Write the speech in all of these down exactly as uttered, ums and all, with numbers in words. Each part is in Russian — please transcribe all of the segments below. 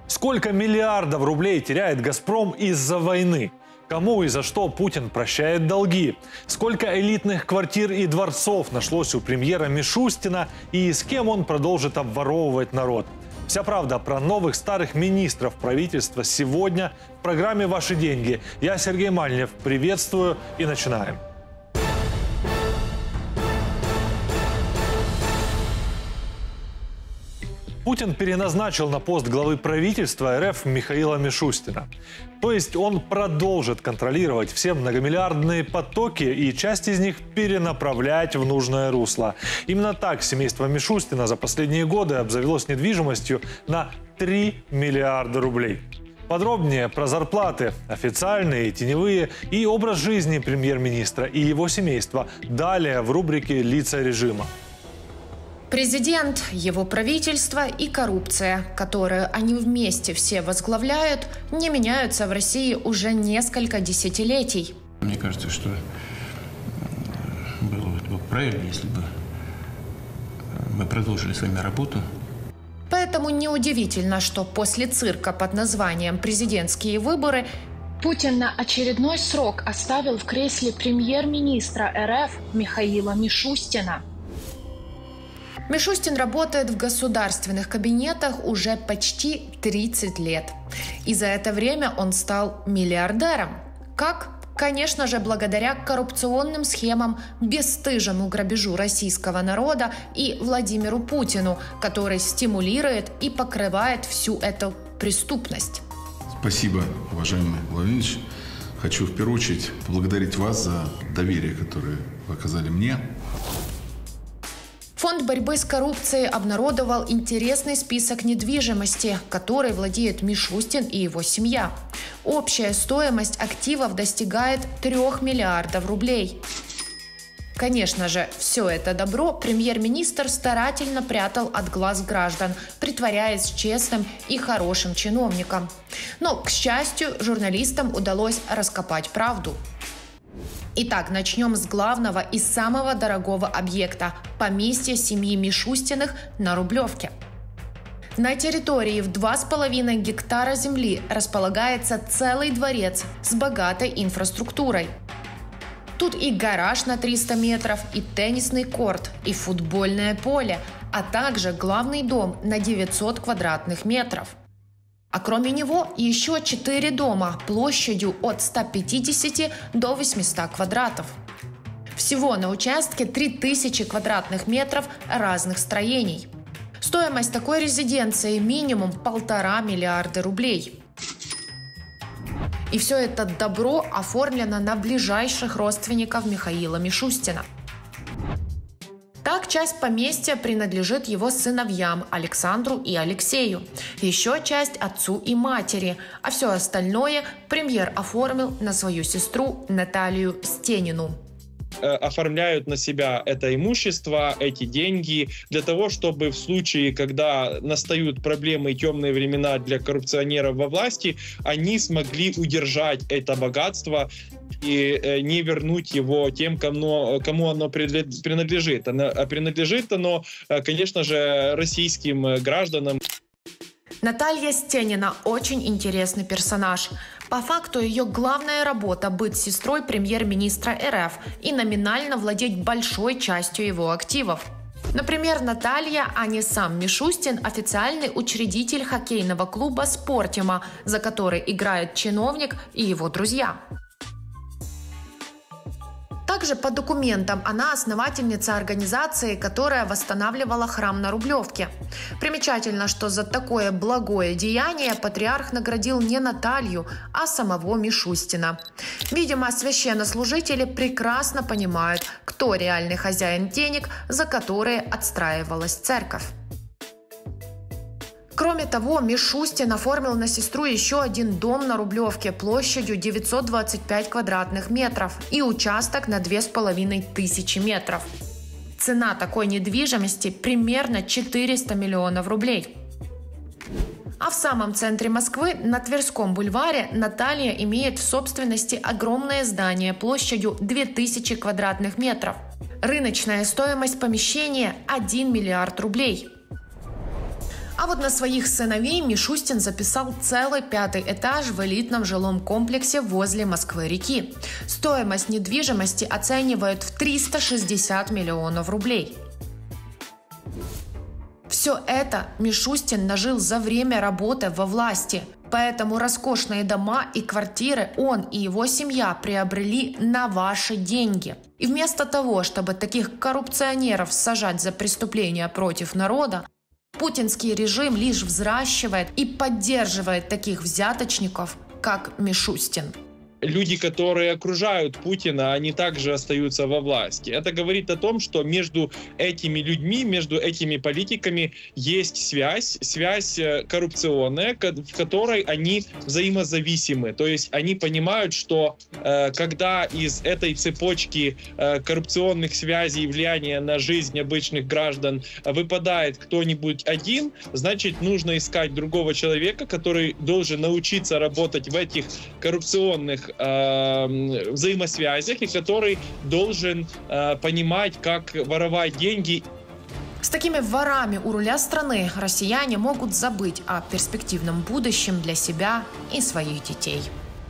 Сколько миллиардов рублей теряет «Газпром» из-за войны? Кому и за что Путин прощает долги? Сколько элитных квартир и дворцов нашлось у премьера Мишустина и с кем он продолжит обворовывать народ? Вся правда про новых старых министров правительства сегодня в программе «Ваши деньги». Я Сергей Мальнев. Приветствую и начинаем. Путин переназначил на пост главы правительства РФ Михаила Мишустина. То есть он продолжит контролировать все многомиллиардные потоки и часть из них перенаправлять в нужное русло. Именно так семейство Мишустина за последние годы обзавелось недвижимостью на три миллиарда рублей. Подробнее про зарплаты, официальные и теневые, и образ жизни премьер-министра и его семейства далее в рубрике «Лица режима». Президент, его правительство и коррупция, которую они вместе все возглавляют, не меняются в России уже несколько десятилетий. Мне кажется, что было бы правильно, если бы мы продолжили с вами работу. Поэтому неудивительно, что после цирка под названием «Президентские выборы» Путин на очередной срок оставил в кресле премьер-министра РФ Михаила Мишустина. Мишустин работает в государственных кабинетах уже почти тридцать лет. И за это время он стал миллиардером. Как? Конечно же, благодаря коррупционным схемам, бесстыжему грабежу российского народа и Владимиру Путину, который стимулирует и покрывает всю эту преступность. Спасибо, уважаемый Владимир Ильич. Хочу в первую очередь поблагодарить вас за доверие, которое вы оказали мне. Фонд борьбы с коррупцией обнародовал интересный список недвижимости, которой владеет Мишустин и его семья. Общая стоимость активов достигает трёх миллиардов рублей. Конечно же, все это добро премьер-министр старательно прятал от глаз граждан, притворяясь честным и хорошим чиновником. Но, к счастью, журналистам удалось раскопать правду. Итак, начнем с главного и самого дорогого объекта – поместья семьи Мишустиных на Рублевке. На территории в два с половиной гектара земли располагается целый дворец с богатой инфраструктурой. Тут и гараж на триста метров, и теннисный корт, и футбольное поле, а также главный дом на девятьсот квадратных метров. А кроме него еще четыре дома площадью от ста пятидесяти до восьмисот квадратов. Всего на участке три тысячи квадратных метров разных строений. Стоимость такой резиденции минимум полтора миллиарда рублей. И все это добро оформлено на ближайших родственников Михаила Мишустина. Так, часть поместья принадлежит его сыновьям Александру и Алексею, еще часть отцу и матери, а все остальное премьер оформил на свою сестру Наталью Стенину. Оформляют на себя это имущество, эти деньги, для того, чтобы в случае, когда настают проблемы и темные времена для коррупционеров во власти, они смогли удержать это богатство и не вернуть его тем, кому, кому оно принадлежит. А принадлежит оно, конечно же, российским гражданам. Наталья Стенина очень интересный персонаж. По факту ее главная работа – быть сестрой премьер-министра РФ и номинально владеть большой частью его активов. Например, Наталья, а не сам Мишустин, официальный учредитель хоккейного клуба «Спортима», за который играет чиновник и его друзья. Также по документам она основательница организации, которая восстанавливала храм на Рублевке. Примечательно, что за такое благое деяние патриарх наградил не Наталью, а самого Мишустина. Видимо, священнослужители прекрасно понимают, кто реальный хозяин денег, за которые отстраивалась церковь. Кроме того, Мишустин оформил на сестру еще один дом на Рублевке площадью девятьсот двадцать пять квадратных метров и участок на две с половиной тысячи метров. Цена такой недвижимости примерно четыреста миллионов рублей. А в самом центре Москвы, на Тверском бульваре, Наталья имеет в собственности огромное здание площадью две тысячи квадратных метров. Рыночная стоимость помещения – один миллиард рублей. А вот на своих сыновей Мишустин записал целый пятый этаж в элитном жилом комплексе возле Москвы-реки. Стоимость недвижимости оценивают в триста шестьдесят миллионов рублей. Все это Мишустин нажил за время работы во власти. Поэтому роскошные дома и квартиры он и его семья приобрели на ваши деньги. И вместо того, чтобы таких коррупционеров сажать за преступления против народа, путинский режим лишь взращивает и поддерживает таких взяточников, как Мишустин. Люди, которые окружают Путина, они также остаются во власти. Это говорит о том, что между этими людьми, между этими политиками есть связь, связь коррупционная, в которой они взаимозависимы. То есть они понимают, что э, когда из этой цепочки э, коррупционных связей и влияния на жизнь обычных граждан выпадает кто-нибудь один, значит, нужно искать другого человека, который должен научиться работать в этих коррупционных э, взаимосвязях и который должен э, понимать, как воровать деньги. С такими ворами у руля страны россияне могут забыть о перспективном будущем для себя и своих детей.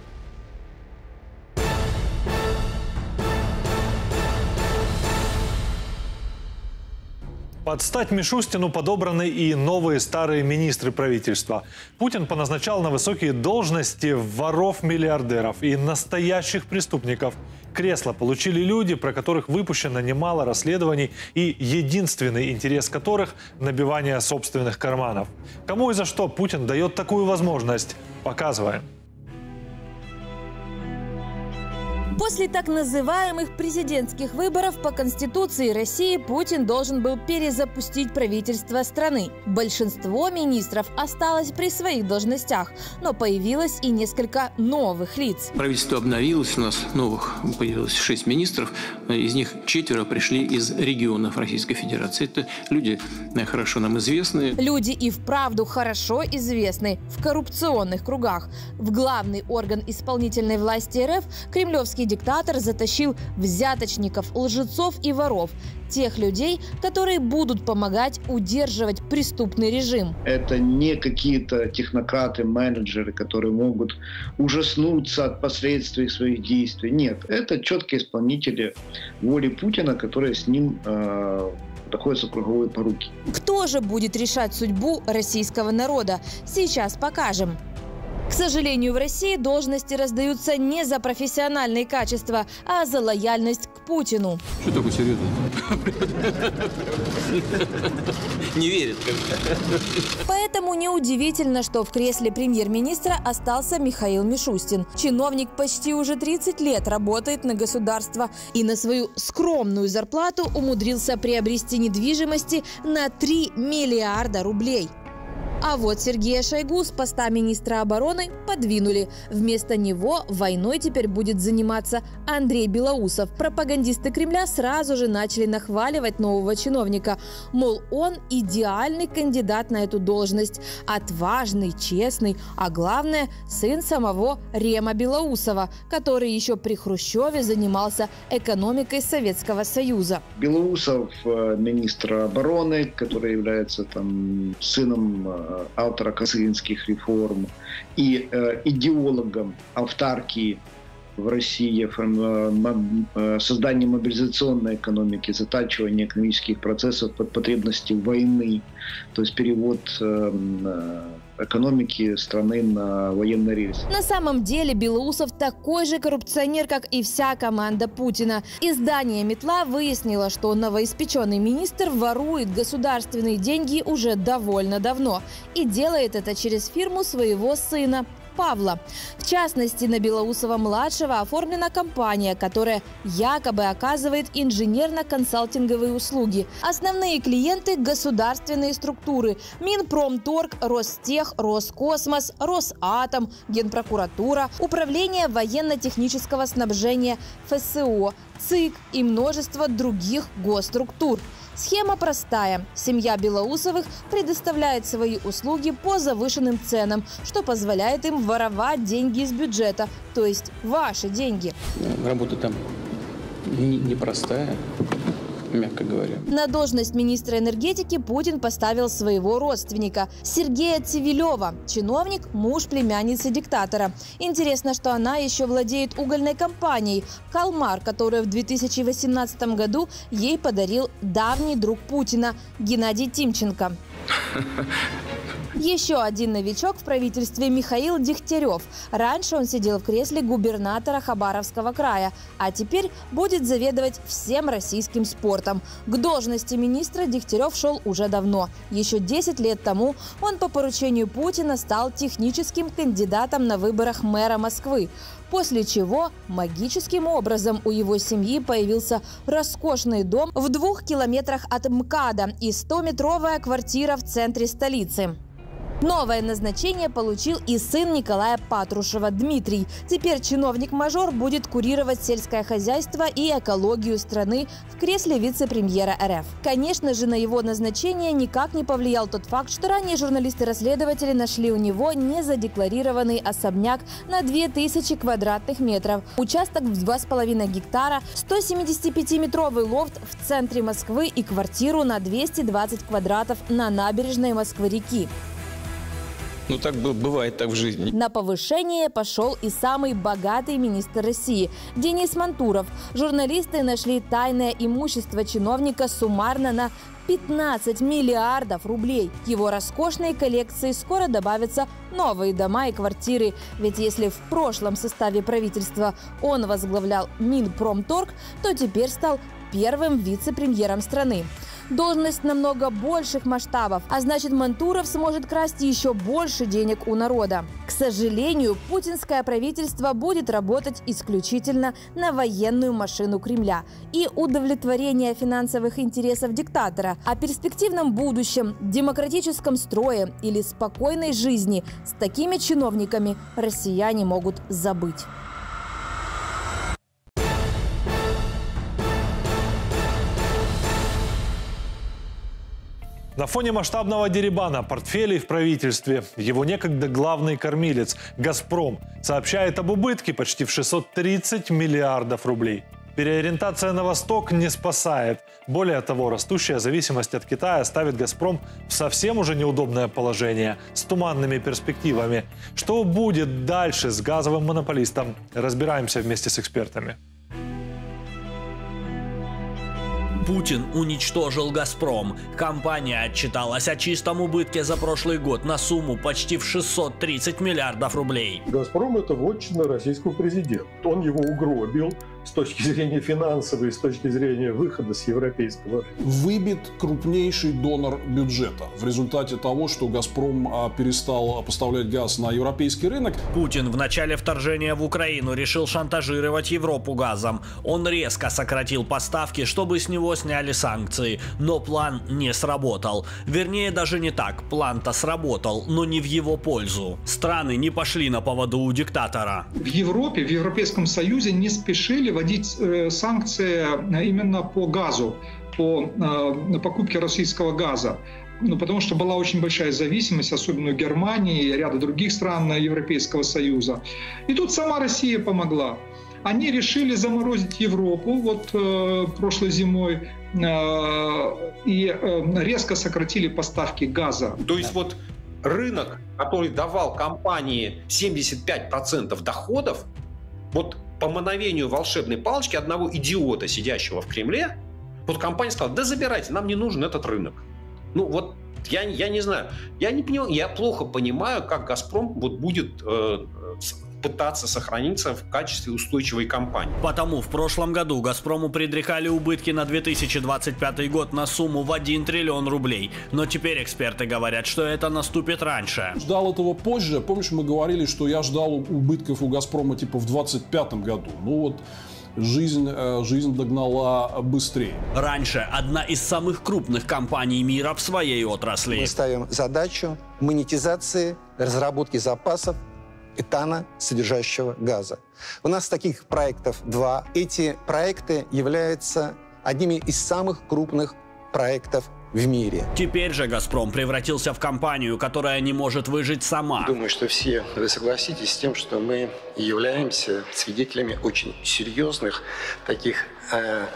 Под стать Мишустину подобраны и новые старые министры правительства. Путин поназначал на высокие должности воров-миллиардеров и настоящих преступников. Кресла получили люди, про которых выпущено немало расследований и единственный интерес которых – набивание собственных карманов. Кому и за что Путин дает такую возможность? Показываем. После так называемых президентских выборов по Конституции России Путин должен был перезапустить правительство страны. Большинство министров осталось при своих должностях, но появилось и несколько новых лиц. Правительство обновилось, у нас новых появилось шесть министров, из них четверо пришли из регионов Российской Федерации. Это люди хорошо нам известные. Люди и вправду хорошо известны в коррупционных кругах. В главный орган исполнительной власти РФ кремлевский диктатор затащил взяточников, лжецов и воров. Тех людей, которые будут помогать удерживать преступный режим. Это не какие-то технократы, менеджеры, которые могут ужаснуться от последствий своих действий. Нет, это четкие исполнители воли Путина, которые с ним э, находятся в круговой поруке. Кто же будет решать судьбу российского народа? Сейчас покажем. К сожалению, в России должности раздаются не за профессиональные качества, а за лояльность к Путину. Что такое серьезно? Не верит. Поэтому неудивительно, что в кресле премьер-министра остался Михаил Мишустин. Чиновник почти уже тридцать лет работает на государство и на свою скромную зарплату умудрился приобрести недвижимости на три миллиарда рублей. А вот Сергея Шойгу с поста министра обороны подвинули. Вместо него войной теперь будет заниматься Андрей Белоусов. Пропагандисты Кремля сразу же начали нахваливать нового чиновника. Мол, он идеальный кандидат на эту должность. Отважный, честный, а главное, сын самого Рема Белоусова, который еще при Хрущеве занимался экономикой Советского Союза. Белоусов – министр обороны, который является там сыном автора косыгинских реформ и э, идеологом автаркии в России, э, создания мобилизационной экономики, затачивания экономических процессов под потребности войны, то есть перевод э, экономики страны на военный рельс. На самом деле Белоусов такой же коррупционер, как и вся команда Путина. Издание «Метла» выяснило, что новоиспеченный министр ворует государственные деньги уже довольно давно и делает это через фирму своего сына Павла. В частности, на Белоусова-младшего оформлена компания, которая якобы оказывает инженерно-консалтинговые услуги. Основные клиенты – государственные структуры – Минпромторг, Ростех, Роскосмос, Росатом, Генпрокуратура, Управление военно-технического снабжения ФСО, ЦИК и множество других госструктур. Схема простая. Семья Белоусовых предоставляет свои услуги по завышенным ценам, что позволяет им воровать деньги из бюджета, то есть ваши деньги. Работа там непростая. мягко говоря. На должность министра энергетики Путин поставил своего родственника Сергея Цивилева. Чиновник – муж племянницы диктатора. Интересно, что она еще владеет угольной компанией «Калмар», которую в две тысячи восемнадцатом году ей подарил давний друг Путина Геннадий Тимченко. Еще один новичок в правительстве – Михаил Дегтярев. Раньше он сидел в кресле губернатора Хабаровского края, а теперь будет заведовать всем российским спортом. К должности министра Дегтярев шел уже давно. Еще десять лет тому он по поручению Путина стал техническим кандидатом на выборах мэра Москвы. После чего магическим образом у его семьи появился роскошный дом в двух километрах от МКАДа и стометровая квартира в центре столицы. Новое назначение получил и сын Николая Патрушева Дмитрий. Теперь чиновник-мажор будет курировать сельское хозяйство и экологию страны в кресле вице-премьера РФ. Конечно же, на его назначение никак не повлиял тот факт, что ранее журналисты-расследователи нашли у него незадекларированный особняк на две тысячи квадратных метров, участок в два с половиной гектара, сто семидесятипятиметровый лофт в центре Москвы и квартиру на двести двадцать квадратов на набережной Москвы-реки. Ну, так бывает так в жизни. На повышение пошел и самый богатый министр России – Денис Мантуров. Журналисты нашли тайное имущество чиновника суммарно на пятнадцать миллиардов рублей. К его роскошной коллекции скоро добавятся новые дома и квартиры. Ведь если в прошлом составе правительства он возглавлял Минпромторг, то теперь стал первым вице-премьером страны. Должность намного больших масштабов, а значит, Мантуров сможет красть еще больше денег у народа. К сожалению, путинское правительство будет работать исключительно на военную машину Кремля и удовлетворение финансовых интересов диктатора. О перспективном будущем, демократическом строе или спокойной жизни с такими чиновниками россияне могут забыть. На фоне масштабного дерибана портфелей в правительстве его некогда главный кормилец «Газпром» сообщает об убытке почти в шестьсот тридцать миллиардов рублей. Переориентация на восток не спасает. Более того, растущая зависимость от Китая ставит «Газпром» в совсем уже неудобное положение с туманными перспективами. Что будет дальше с газовым монополистом? Разбираемся вместе с экспертами. Путин уничтожил «Газпром». Компания отчиталась о чистом убытке за прошлый год на сумму почти в шестьсот тридцать миллиардов рублей. «Газпром» — это вотчина российского президента. Он его угробил с точки зрения финансовой, с точки зрения выхода с европейского рынка. Выбит крупнейший донор бюджета в результате того, что «Газпром» перестал поставлять газ на европейский рынок. Путин в начале вторжения в Украину решил шантажировать Европу газом. Он резко сократил поставки, чтобы с него сняли санкции. Но план не сработал. Вернее, даже не так. План-то сработал, но не в его пользу. Страны не пошли на поводу у диктатора. В Европе, в Европейском Союзе не спешили вводить э, санкции именно по газу, по э, покупке российского газа. Ну, потому что была очень большая зависимость, особенно у Германии и ряда других стран Европейского Союза. И тут сама Россия помогла. Они решили заморозить Европу вот э, прошлой зимой э, и э, резко сократили поставки газа. То есть вот рынок, который давал компании семьдесят пять процентов доходов, вот по мановению волшебной палочки одного идиота, сидящего в Кремле, вот компания сказала: да забирайте, нам не нужен этот рынок. Ну вот я, я не знаю, я не понимаю, я плохо понимаю, как «Газпром» вот будет э, пытаться сохраниться в качестве устойчивой компании. Потому в прошлом году «Газпрому» предрекали убытки на две тысячи двадцать пятый год на сумму в один триллион рублей. Но теперь эксперты говорят, что это наступит раньше. Ждал этого позже. Помнишь, мы говорили, что я ждал убытков у «Газпрома» типа в двадцать пятом году. Ну вот жизнь, жизнь догнала быстрее. Раньше одна из самых крупных компаний мира в своей отрасли. Мы ставим задачу монетизации, разработки запасов этана, содержащего газа. У нас таких проектов два. Эти проекты являются одними из самых крупных проектов в мире. Теперь же «Газпром» превратился в компанию, которая не может выжить сама. Думаю, что все вы согласитесь с тем, что мы являемся свидетелями очень серьезных таких э,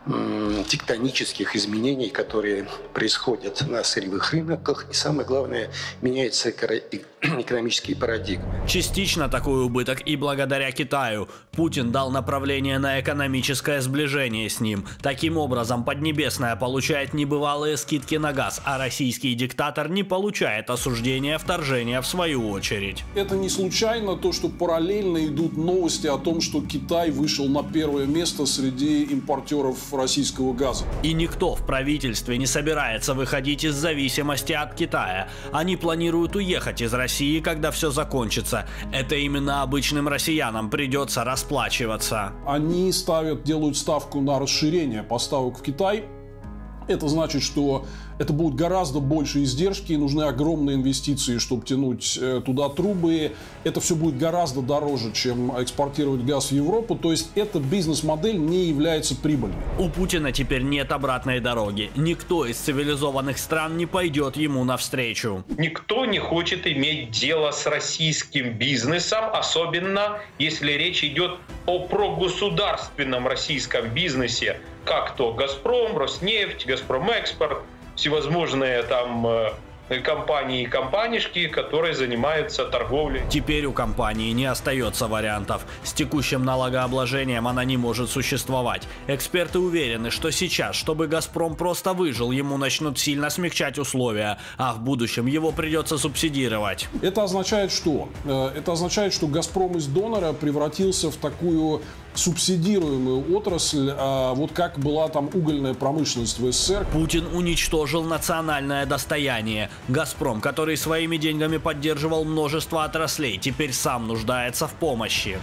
тектонических изменений, которые происходят на сырьевых рынках. И самое главное, меняются экономические парадигмы. Частично такой убыток и благодаря Китаю. Путин дал направление на экономическое сближение с ним. Таким образом, Поднебесная получает небывалые скидки на газ, а российский диктатор не получает осуждения вторжения в свою очередь. Это не случайно то, что параллельно идут новости о том, что Китай вышел на первое место среди импортеров российского газа. И никто в правительстве не собирается выходить из зависимости от Китая. Они планируют уехать из России, когда все закончится. Это именно обычным россиянам придется расплачиваться. Они ставят, делают ставку на расширение поставок в Китай. Это значит, что это будут гораздо больше издержки, нужны огромные инвестиции, чтобы тянуть туда трубы. Это все будет гораздо дороже, чем экспортировать газ в Европу. То есть эта бизнес-модель не является прибыльной. У Путина теперь нет обратной дороги. Никто из цивилизованных стран не пойдет ему навстречу. Никто не хочет иметь дело с российским бизнесом, особенно если речь идет о прогосударственном российском бизнесе, как то «Газпром», «Роснефть», «Газпромэкспорт», всевозможные там э, компании и компанишки, которые занимаются торговлей. Теперь у компании не остается вариантов. С текущим налогообложением она не может существовать. Эксперты уверены, что сейчас, чтобы «Газпром» просто выжил, ему начнут сильно смягчать условия, а в будущем его придется субсидировать. Это означает что? Это означает, что «Газпром» из донора превратился в такую субсидируемую отрасль, а вот как была там угольная промышленность в СССР. Путин уничтожил национальное достояние. «Газпром», который своими деньгами поддерживал множество отраслей, теперь сам нуждается в помощи.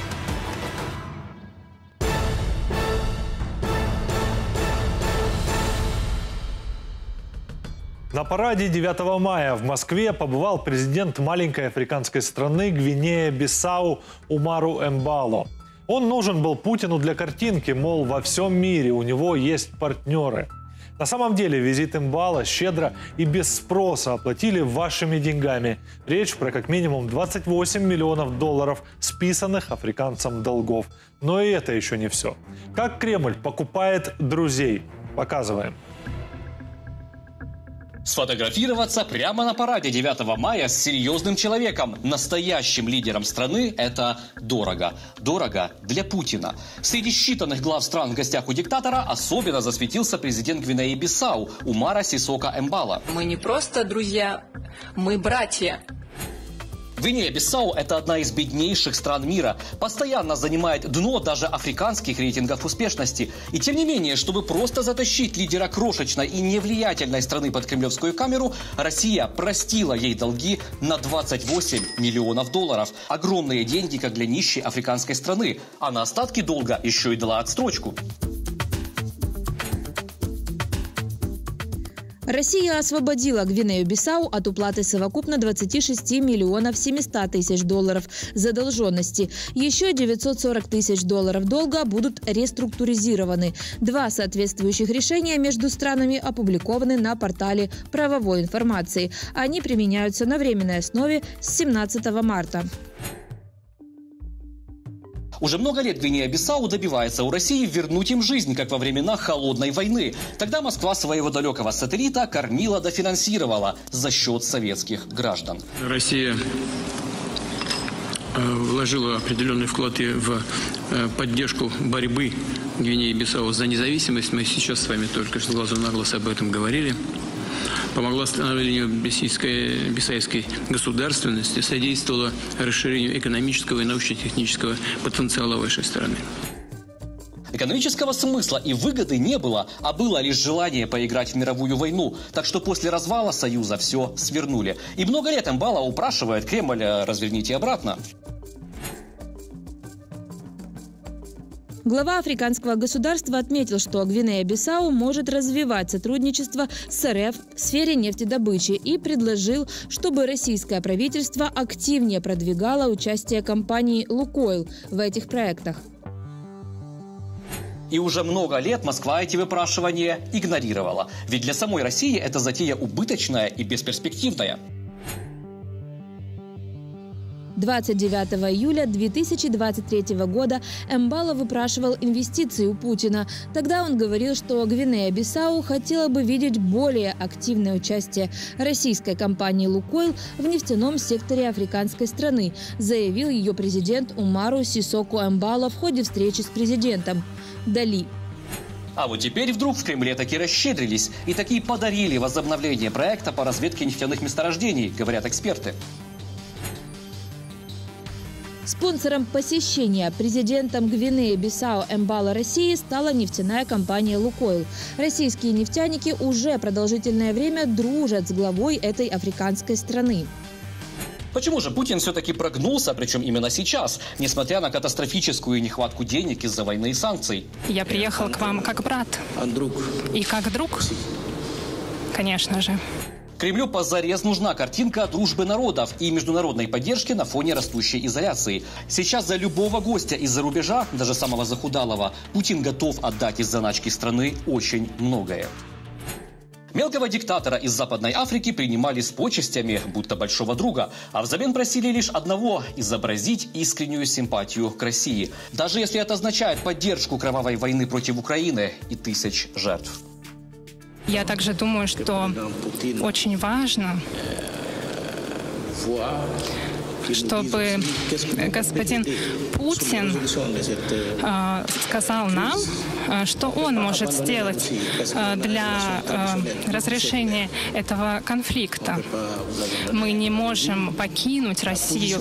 На параде девятого мая в Москве побывал президент маленькой африканской страны Гвинея-Бисау Умару Эмбало. Он нужен был Путину для картинки, мол, во всем мире у него есть партнеры. На самом деле визит Эмбало щедро и без спроса оплатили вашими деньгами. Речь про как минимум двадцать восемь миллионов долларов списанных африканцам долгов. Но и это еще не все. Как Кремль покупает друзей? Показываем. Сфотографироваться прямо на параде девятого мая с серьезным человеком, настоящим лидером страны – это дорого. Дорого для Путина. Среди считанных глав стран в гостях у диктатора особенно засветился президент Гвинеи-Бисау Умара Сисоко Эмбало. Мы не просто друзья, мы братья. Гвинея-Бисау – это одна из беднейших стран мира, постоянно занимает дно даже африканских рейтингов успешности. И тем не менее, чтобы просто затащить лидера крошечной и невлиятельной страны под кремлевскую камеру, Россия простила ей долги на двадцать восемь миллионов долларов. Огромные деньги, как для нищей африканской страны. А на остатки долга еще и дала отсрочку. Россия освободила Гвинею-Бисау от уплаты совокупно двадцати шести миллионов семисот тысяч долларов задолженности. Еще девятьсот сорок тысяч долларов долга будут реструктуризированы. Два соответствующих решения между странами опубликованы на портале правовой информации. Они применяются на временной основе с семнадцатого марта. Уже много лет Гвинея-Бисау добивается у России вернуть им жизнь, как во времена Холодной войны. Тогда Москва своего далекого сателлита кормила да финансировала за счет советских граждан. Россия вложила определенный вклад и в поддержку борьбы Гвинеи-Бисау за независимость. Мы сейчас с вами только что глазу на глаз об этом говорили. Помогла становлению бисайской, бисайской государственности, содействовала расширению экономического и научно-технического потенциала вашей страны. Экономического смысла и выгоды не было, а было лишь желание поиграть в мировую войну. Так что после развала Союза все свернули. И много лет Эмбало упрашивает Кремль: разверните обратно. Глава африканского государства отметил, что Гвинея-Бисау может развивать сотрудничество с РФ в сфере нефтедобычи и предложил, чтобы российское правительство активнее продвигало участие компании «Лукойл» в этих проектах. И уже много лет Москва эти выпрашивания игнорировала. Ведь для самой России эта затея убыточная и бесперспективная. двадцать девятого июля две тысячи двадцать третьего года Эмбало выпрашивал инвестиции у Путина. Тогда он говорил, что Гвинея-Бисау хотела бы видеть более активное участие российской компании «Лукойл» в нефтяном секторе африканской страны, заявил ее президент Умару Сисоко Эмбало в ходе встречи с президентом. Дали. А вот теперь вдруг в Кремле таки расщедрились и таки подарили возобновление проекта по разведке нефтяных месторождений, говорят эксперты. Спонсором посещения президентом Гвинеи-Бисау Эмбало России стала нефтяная компания «Лукойл». Российские нефтяники уже продолжительное время дружат с главой этой африканской страны. Почему же Путин все-таки прогнулся, причем именно сейчас, несмотря на катастрофическую нехватку денег из-за войны и санкций? Я приехал к вам как брат. И как друг, конечно же. Кремлю позарез нужна картинка дружбы народов и международной поддержки на фоне растущей изоляции. Сейчас за любого гостя из-за рубежа, даже самого захудалого, Путин готов отдать из заначки страны очень многое. Мелкого диктатора из Западной Африки принимали с почестями, будто большого друга, а взамен просили лишь одного – изобразить искреннюю симпатию к России, даже если это означает поддержку кровавой войны против Украины и тысяч жертв. Я также думаю, что очень важно, чтобы господин Путин э, сказал нам, э, что он может сделать э, для э, разрешения этого конфликта. Мы не можем покинуть Россию.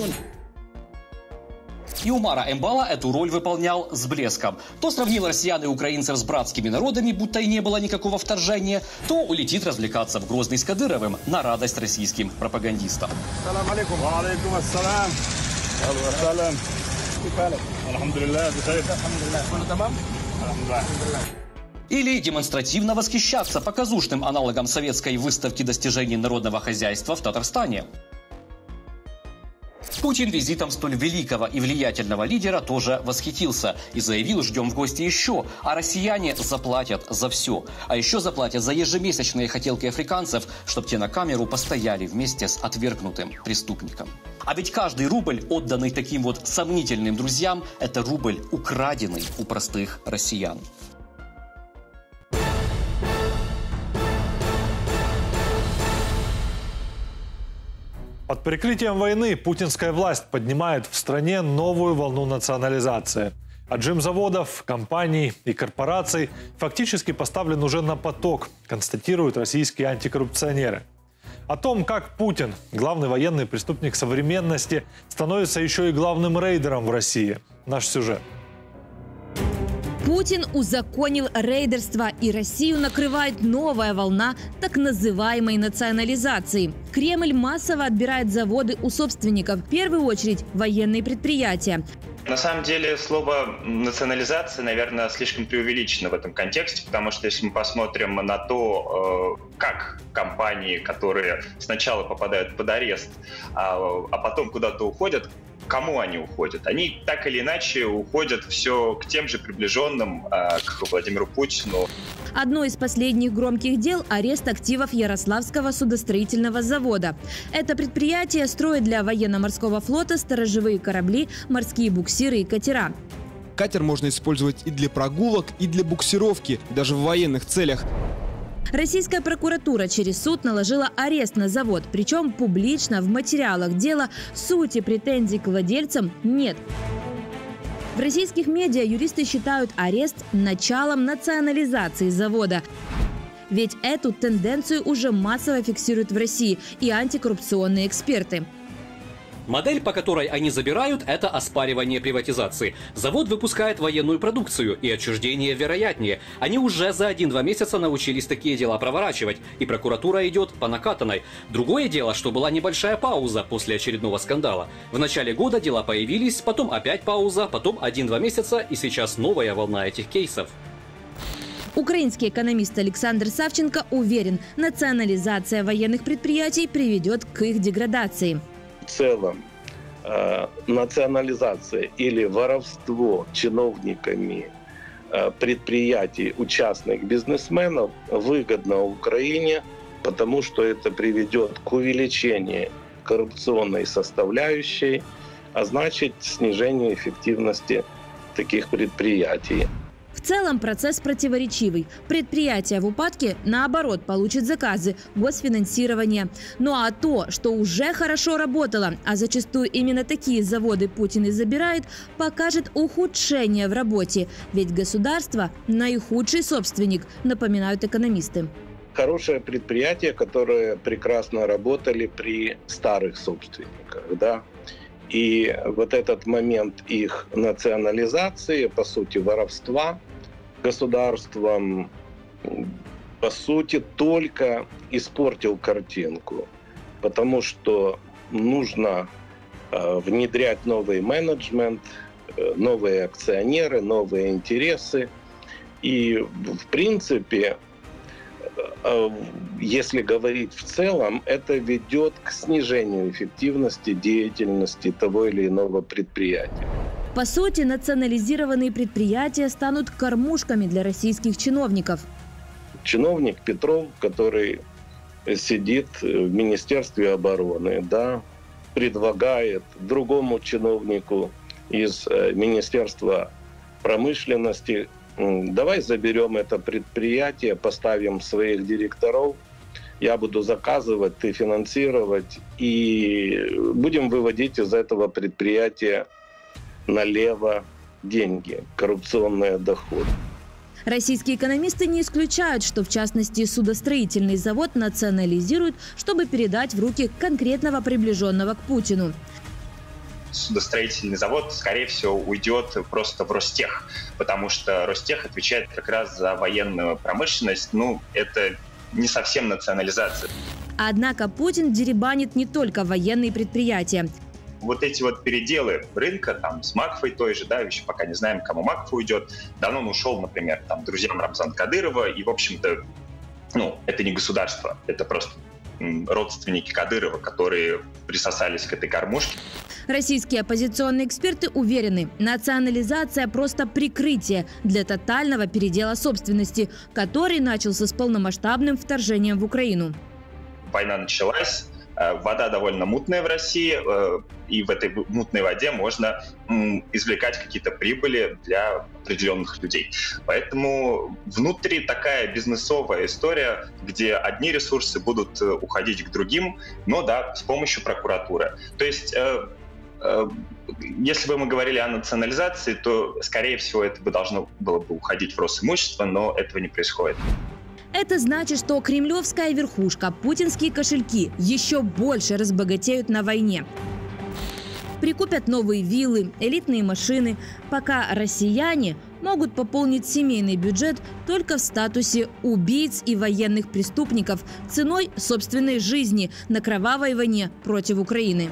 И Умара Эмбало эту роль выполнял с блеском. То сравнил россиян и украинцев с братскими народами, будто и не было никакого вторжения, то улетит развлекаться в Грозный с Кадыровым на радость российским пропагандистам. Или демонстративно восхищаться показушным аналогом советской выставки достижений народного хозяйства в Татарстане. Путин визитом столь великого и влиятельного лидера тоже восхитился и заявил: ждем в гости еще, а россияне заплатят за все. А еще заплатят за ежемесячные хотелки африканцев, чтобы те на камеру постояли вместе с отвергнутым преступником. А ведь каждый рубль, отданный таким вот сомнительным друзьям, это рубль, украденный у простых россиян. Под прикрытием войны путинская власть поднимает в стране новую волну национализации. Отжим заводов, компаний и корпораций фактически поставлен уже на поток, констатируют российские антикоррупционеры. О том, как Путин, главный военный преступник современности, становится еще и главным рейдером в России. Наш сюжет. Путин узаконил рейдерство, и Россию накрывает новая волна так называемой национализации. Кремль массово отбирает заводы у собственников, в первую очередь военные предприятия. На самом деле слово «национализация», наверное, слишком преувеличено в этом контексте, потому что если мы посмотрим на то, как компании, которые сначала попадают под арест, а потом куда-то уходят, кому они уходят? Они так или иначе уходят все к тем же приближенным, к Владимиру Путину. Одно из последних громких дел – арест активов Ярославского судостроительного завода. Это предприятие строит для военно-морского флота сторожевые корабли, морские буксиры и катера. Катер можно использовать и для прогулок, и для буксировки, даже в военных целях. Российская прокуратура через суд наложила арест на завод. Причем публично в материалах дела сути претензий к владельцам нет. В российских медиа юристы считают арест началом национализации завода. Ведь эту тенденцию уже массово фиксируют в России и антикоррупционные эксперты. Модель, по которой они забирают, это оспаривание приватизации. Завод выпускает военную продукцию, и отчуждение вероятнее. Они уже за один-два месяца научились такие дела проворачивать, и прокуратура идет по накатанной. Другое дело, что была небольшая пауза после очередного скандала. В начале года дела появились, потом опять пауза, потом один-два месяца, и сейчас новая волна этих кейсов. Украинский экономист Александр Савченко уверен, национализация военных предприятий приведет к их деградации. В целом э, национализация или воровство чиновниками э, предприятий у частных бизнесменов выгодно Украине, потому что это приведет к увеличению коррупционной составляющей, а значит снижению эффективности таких предприятий. В целом процесс противоречивый. Предприятие в упадке, наоборот, получит заказы, госфинансирование. Ну а то, что уже хорошо работало, а зачастую именно такие заводы Путин и забирает, покажет ухудшение в работе. Ведь государство – наихудший собственник, напоминают экономисты. Хорошие предприятия, которые прекрасно работали при старых собственниках, да. И вот этот момент их национализации, по сути, воровства государством, по сути, только испортил картинку. Потому что нужно э, внедрять новый менеджмент, э, новые акционеры, новые интересы. И, в принципе, если говорить в целом, это ведет к снижению эффективности деятельности того или иного предприятия. По сути, национализированные предприятия станут кормушками для российских чиновников. Чиновник Петров, который сидит в Министерстве обороны, да, предлагает другому чиновнику из Министерства промышленности: давай заберем это предприятие, поставим своих директоров, я буду заказывать, ты финансировать, и будем выводить из этого предприятия налево деньги, коррупционные доходы. Российские экономисты не исключают, что в частности судостроительный завод национализируют, чтобы передать в руки конкретного приближенного к Путину. Судостроительный завод, скорее всего, уйдет просто в Ростех, потому что Ростех отвечает как раз за военную промышленность. Ну, это не совсем национализация. Однако Путин деребанит не только военные предприятия. Вот эти вот переделы рынка, там, с Макфой той же, да, еще пока не знаем, кому Макфа уйдет. Давно он ушел, например, там, друзьям Рамзана Кадырова, и, в общем-то, ну, это не государство, это просто родственники Кадырова, которые присосались к этой кормушке. Российские оппозиционные эксперты уверены, национализация – просто прикрытие для тотального передела собственности, который начался с полномасштабным вторжением в Украину. Война началась, вода довольно мутная в России, и в этой мутной воде можно извлекать какие-то прибыли для определенных людей. Поэтому внутри такая бизнесовая история, где одни ресурсы будут уходить к другим, но да, с помощью прокуратуры. То есть если бы мы говорили о национализации, то, скорее всего, это бы должно было бы уходить в Росимущество, но этого не происходит. Это значит, что кремлевская верхушка, путинские кошельки еще больше разбогатеют на войне. Прикупят новые виллы, элитные машины, пока россияне могут пополнить семейный бюджет только в статусе убийц и военных преступников ценой собственной жизни на кровавой войне против Украины.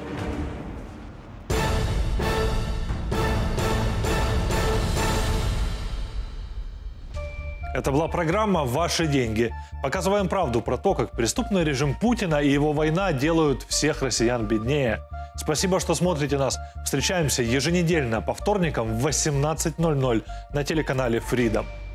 Это была программа «Ваши деньги». Показываем правду про то, как преступный режим Путина и его война делают всех россиян беднее. Спасибо, что смотрите нас. Встречаемся еженедельно по вторникам в восемнадцать ноль ноль на телеканале Freedom.